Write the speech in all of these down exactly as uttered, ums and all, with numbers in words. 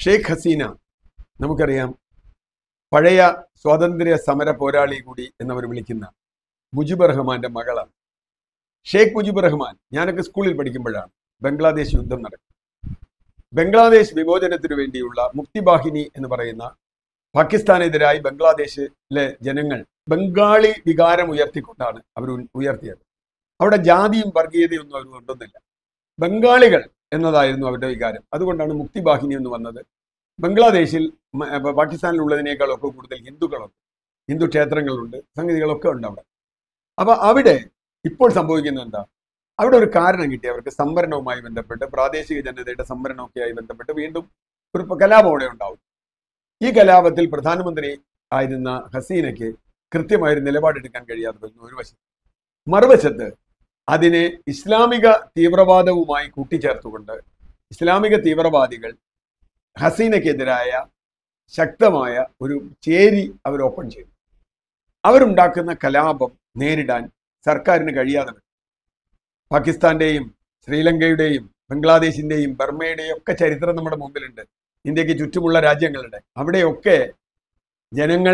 ഷെയ്ഖ് ഹസീന നമുക്കറിയാം, പഴയ സ്വാതന്ത്ര്യ സമര പോരാളി കൂടി എന്നവർ വിളിക്കുന്ന മുജിബുർ റഹ്മാന്റെ മകളാണ്. ഷെയ്ഖ് മുജിബുർ റഹ്മാൻ, ഞാനൊക്കെ സ്കൂളിൽ പഠിക്കുമ്പോഴാണ് ബംഗ്ലാദേശ് യുദ്ധം നടക്കുന്നത്. ബംഗ്ലാദേശ് വിമോചനത്തിനു വേണ്ടിയുള്ള മുക്തിബാഹിനി എന്ന് പറയുന്ന പാകിസ്ഥാനെതിരായി ബംഗ്ലാദേശിലെ ജനങ്ങൾ ബംഗാളി വികാരം ഉയർത്തിക്കൊണ്ടാണ് അവർ ഉയർത്തിയത്. അവിടെ ജാതിയും വർഗീയതയും ഒന്നും അവർ കൊണ്ടൊന്നില്ല. ബംഗാളികൾ എന്നതായിരുന്നു അവരുടെ വികാരം. അതുകൊണ്ടാണ് മുക്തിബാഹിനി എന്ന് വന്നത്. ബംഗ്ലാദേശിൽ പാകിസ്ഥാനിലുള്ളതിനേക്കാളൊക്കെ കൂടുതൽ ഹിന്ദുക്കളുണ്ട്, ഹിന്ദു ക്ഷേത്രങ്ങളുണ്ട്, സംഗതികളൊക്കെ ഉണ്ട് അവിടെ. അപ്പൊ അവിടെ ഇപ്പോൾ സംഭവിക്കുന്നത് എന്താ? അവിടെ ഒരു കാരണം കിട്ടി അവർക്ക്. സംവരണവുമായി ബന്ധപ്പെട്ട്, പ്രാദേശിക ജനതയുടെ സംവരണമൊക്കെയായി ബന്ധപ്പെട്ട് വീണ്ടും ഒരു കലാപം അവിടെ ഉണ്ടാവും. ഈ കലാപത്തിൽ പ്രധാനമന്ത്രി ആയിരുന്ന ഹസീനയ്ക്ക് കൃത്യമായൊരു നിലപാടെടുക്കാൻ കഴിയാതെ വരുന്നു ഒരു വശത്ത്. മറുവശത്ത് അതിനെ ഇസ്ലാമിക തീവ്രവാദവുമായി കൂട്ടിച്ചേർത്തുകൊണ്ട് ഇസ്ലാമിക തീവ്രവാദികൾ ഹസീനയ്ക്കെതിരായ ശക്തമായ ഒരു ചേരി അവർ ഓപ്പൺ ചെയ്തു. അവരുണ്ടാക്കുന്ന കലാപം നേരിടാൻ സർക്കാരിന് കഴിയാതെ വരും. പാകിസ്ഥാന്റെയും ശ്രീലങ്കയുടെയും ബംഗ്ലാദേശിന്റെയും ബർമയുടെയും ഒക്കെ ചരിത്രം നമ്മുടെ മുമ്പിലുണ്ട്. ഇന്ത്യക്ക് ചുറ്റുമുള്ള രാജ്യങ്ങളുടെ അവിടെയൊക്കെ ജനങ്ങൾ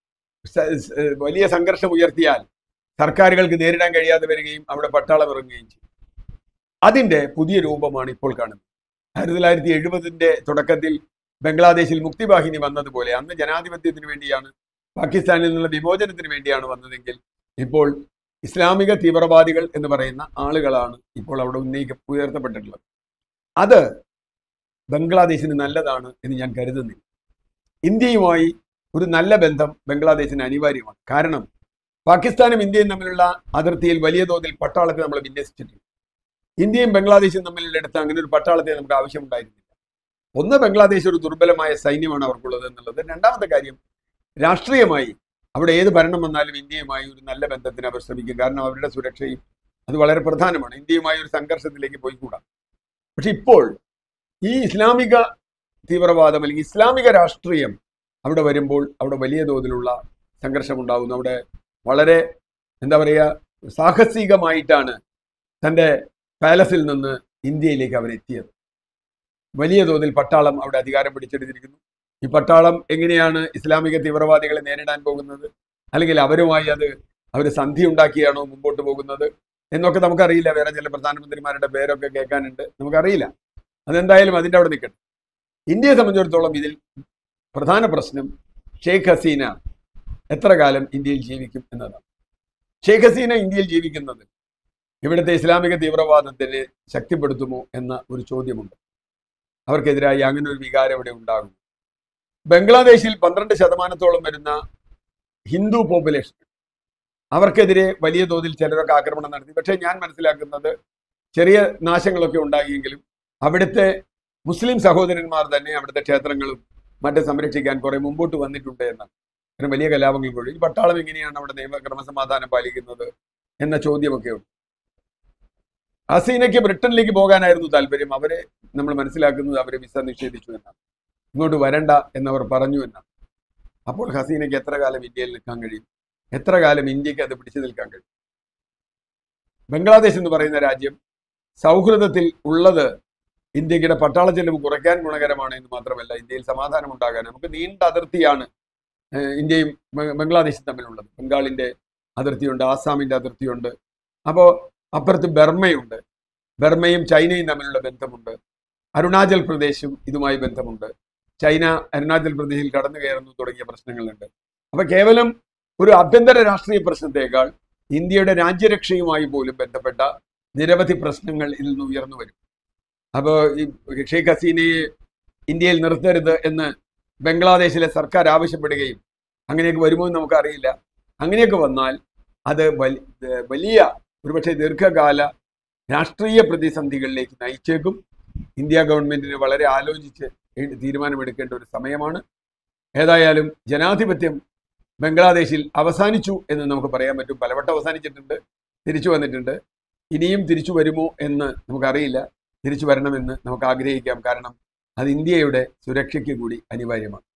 വലിയ സംഘർഷം ഉയർത്തിയാൽ സർക്കാരുകൾക്ക് നേരിടാൻ കഴിയാതെ വരികയും അവിടെ പട്ടാളം ഇറങ്ങുകയും ചെയ്യും. അതിന്റെ പുതിയ രൂപമാണ് ഇപ്പോൾ കാണുന്നത്. ആയിരത്തി തൊള്ളായിരത്തി എഴുപതിന്റെ തുടക്കത്തിൽ ബംഗ്ലാദേശിൽ മുക്തിബാഹിനി വന്നതുപോലെ അന്ന് ജനാധിപത്യത്തിന് വേണ്ടിയാണ്, പാകിസ്ഥാനിൽ നിന്നുള്ള വിമോചനത്തിന് വേണ്ടിയാണ് വന്നതെങ്കിൽ ഇപ്പോൾ ഇസ്ലാമിക തീവ്രവാദികൾ എന്ന് പറയുന്ന ആളുകളാണ് ഇപ്പോൾ അവിടെ ഉന്നയിക്ക ഉയർത്തപ്പെട്ടിട്ടുള്ളത്. അത് ബംഗ്ലാദേശിന് നല്ലതാണ് എന്ന് ഞാൻ കരുതുന്നില്ല. ഇന്ത്യയുമായി ഒരു നല്ല ബന്ധം ബംഗ്ലാദേശിന് അനിവാര്യമാണ്. കാരണം പാകിസ്ഥാനും ഇന്ത്യയും തമ്മിലുള്ള അതിർത്തിയിൽ വലിയ തോതിൽ പട്ടാളത്തെ നമ്മൾ വിന്യസിച്ചിട്ടുണ്ട്. ഇന്ത്യയും ബംഗ്ലാദേശും തമ്മിലുള്ള അടുത്ത് അങ്ങനെ ഒരു പട്ടാളത്തെ നമുക്ക് ആവശ്യമുണ്ടായിരുന്നില്ല. ഒന്ന്, ബംഗ്ലാദേശ് ഒരു ദുർബലമായ സൈന്യമാണ് അവർക്കുള്ളത് എന്നുള്ളത്. രണ്ടാമത്തെ കാര്യം, രാഷ്ട്രീയമായി അവിടെ ഏത് ഭരണം വന്നാലും ഇന്ത്യയുമായി ഒരു നല്ല ബന്ധത്തിന് അവർ ശ്രമിക്കും. കാരണം അവരുടെ സുരക്ഷയും അത് വളരെ പ്രധാനമാണ്. ഇന്ത്യയുമായി ഒരു സംഘർഷത്തിലേക്ക് പോയിക്കൂടാ. പക്ഷെ ഇപ്പോൾ ഈ ഇസ്ലാമിക തീവ്രവാദം അല്ലെങ്കിൽ ഇസ്ലാമിക രാഷ്ട്രീയം അവിടെ വരുമ്പോൾ അവിടെ വലിയ തോതിലുള്ള സംഘർഷം ഉണ്ടാകുന്നു. അവിടെ വളരെ എന്താ പറയുക, സാഹസികമായിട്ടാണ് തൻ്റെ പാലസിൽ നിന്ന് ഇന്ത്യയിലേക്ക് അവരെത്തിയത്. വലിയ തോതിൽ പട്ടാളം അവിടെ അധികാരം പിടിച്ചെടുത്തിരിക്കുന്നു. ഈ പട്ടാളം എങ്ങനെയാണ് ഇസ്ലാമിക തീവ്രവാദികളെ നേരിടാൻ പോകുന്നത്, അല്ലെങ്കിൽ അവരുമായി അത് അവർ സന്ധി ഉണ്ടാക്കിയാണോ മുമ്പോട്ട് പോകുന്നത് എന്നൊക്കെ നമുക്കറിയില്ല. വേറെ ചില പ്രധാനമന്ത്രിമാരുടെ പേരൊക്കെ കേൾക്കാനുണ്ട്, നമുക്കറിയില്ല. അതെന്തായാലും അതിൻ്റെ അവിടെ നിൽക്കട്ടെ. ഇന്ത്യയെ സംബന്ധിച്ചിടത്തോളം ഇതിൽ പ്രധാന പ്രശ്നം ഷെയ്ഖ് ഹസീന എത്ര കാലം ഇന്ത്യയിൽ ജീവിക്കും എന്നതാണ്. ഷെയ്ഖ് ഹസീന ഇന്ത്യയിൽ ജീവിക്കുന്നത് ഇവിടുത്തെ ഇസ്ലാമിക തീവ്രവാദത്തിനെ ശക്തിപ്പെടുത്തുമോ എന്ന ഒരു ചോദ്യമുണ്ട്. അവർക്കെതിരായി അങ്ങനെ ഒരു വികാരം ഇവിടെ ഉണ്ടാകും. ബംഗ്ലാദേശിൽ പന്ത്രണ്ട് ശതമാനത്തോളം വരുന്ന ഹിന്ദു പോപ്പുലേഷൻ, അവർക്കെതിരെ വലിയ തോതിൽ ചിലരൊക്കെ ആക്രമണം നടത്തി. പക്ഷേ ഞാൻ മനസ്സിലാക്കുന്നത് ചെറിയ നാശങ്ങളൊക്കെ ഉണ്ടാകിയെങ്കിലും അവിടുത്തെ മുസ്ലിം സഹോദരന്മാർ തന്നെ അവിടുത്തെ ക്ഷേത്രങ്ങളും മറ്റും സംരക്ഷിക്കാൻ കുറെ മുമ്പോട്ട് വന്നിട്ടുണ്ട് എന്നാണ്. അങ്ങനെ വലിയ കലാപങ്ങൾ പോലും ഈ പട്ടാളം എങ്ങനെയാണ് അവിടെ നിയമ ക്രമസമാധാനം പാലിക്കുന്നത് എന്ന ചോദ്യമൊക്കെ ഉണ്ട്. ഹസീനയ്ക്ക് ബ്രിട്ടനിലേക്ക് പോകാനായിരുന്നു താല്പര്യം. അവരെ നമ്മൾ മനസ്സിലാക്കുന്നത് അവരെ വിസ നിഷേധിച്ചു എന്നാണ്. ഇങ്ങോട്ട് വരണ്ട എന്നവർ പറഞ്ഞു എന്നാണ്. അപ്പോൾ ഹസീനയ്ക്ക് എത്ര കാലം ഇന്ത്യയിൽ നിൽക്കാൻ കഴിയും? എത്ര കാലം ഇന്ത്യക്ക് അത് പിടിച്ചു നിൽക്കാൻ കഴിയും? ബംഗ്ലാദേശ് എന്ന് പറയുന്ന രാജ്യം സൗഹൃദത്തിൽ ഉള്ളത് ഇന്ത്യയുടെ പട്ടാള ചെലവ് കുറയ്ക്കാൻ ഗുണകരമാണ് എന്ന് മാത്രമല്ല, ഇന്ത്യയിൽ സമാധാനം ഉണ്ടാകാൻ നമുക്ക് നീണ്ട അതിർത്തിയാണ് ഇന്ത്യയും ബംഗ്ലാദേശും തമ്മിലുള്ളത്. ബംഗാളിന്റെ അതിർത്തിയുണ്ട്, ആസാമിന്റെ അതിർത്തിയുണ്ട്. അപ്പോൾ അപ്പുറത്ത് ബർമയുണ്ട്, ബർമയും ചൈനയും തമ്മിലുള്ള ബന്ധമുണ്ട്. അരുണാചൽ പ്രദേശും ഇതുമായി ബന്ധമുണ്ട്. ചൈന അരുണാചൽ പ്രദേശിൽ കടന്നു കയറുന്നു തുടങ്ങിയ പ്രശ്നങ്ങളുണ്ട്. അപ്പൊ കേവലം ഒരു ആഭ്യന്തര രാഷ്ട്രീയ പ്രശ്നത്തേക്കാൾ ഇന്ത്യയുടെ രാജ്യരക്ഷയുമായി പോലും ബന്ധപ്പെട്ട നിരവധി പ്രശ്നങ്ങൾ ഇതിൽ നിന്ന് ഉയർന്നു വരും. അപ്പോൾ ഈ ഷെയ്ഖ് ഹസീനയെ ഇന്ത്യയിൽ നിർത്തരുത് എന്ന് ബംഗ്ലാദേശിലെ സർക്കാർ ആവശ്യപ്പെടുകയും അങ്ങനെയൊക്കെ വരുമോ എന്ന് നമുക്കറിയില്ല. അങ്ങനെയൊക്കെ വന്നാൽ അത് വലിയ ഒരുപക്ഷെ ദീർഘകാല രാഷ്ട്രീയ പ്രതിസന്ധികളിലേക്ക് നയിച്ചേക്കും. ഇന്ത്യ ഗവൺമെന്റിന് വളരെ ആലോചിച്ച് തീരുമാനമെടുക്കേണ്ട ഒരു സമയമാണ്. ഏതായാലും ജനാധിപത്യം ബംഗ്ലാദേശിൽ അവസാനിച്ചു എന്ന് നമുക്ക് പറയാൻ പറ്റും. പലവട്ടം അവസാനിച്ചിട്ടുണ്ട്, തിരിച്ചു വന്നിട്ടുണ്ട്. ഇനിയും തിരിച്ചു വരുമോ എന്ന് നമുക്കറിയില്ല. തിരിച്ചു വരണമെന്ന് നമുക്ക് ആഗ്രഹിക്കാം. കാരണം അത് ഇന്ത്യയുടെ സുരക്ഷയ്ക്ക് കൂടി അനിവാര്യമാണ്.